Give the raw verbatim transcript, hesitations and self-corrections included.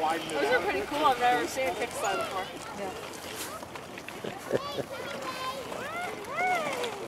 Those are pretty cool. I've never seen a kick slide before.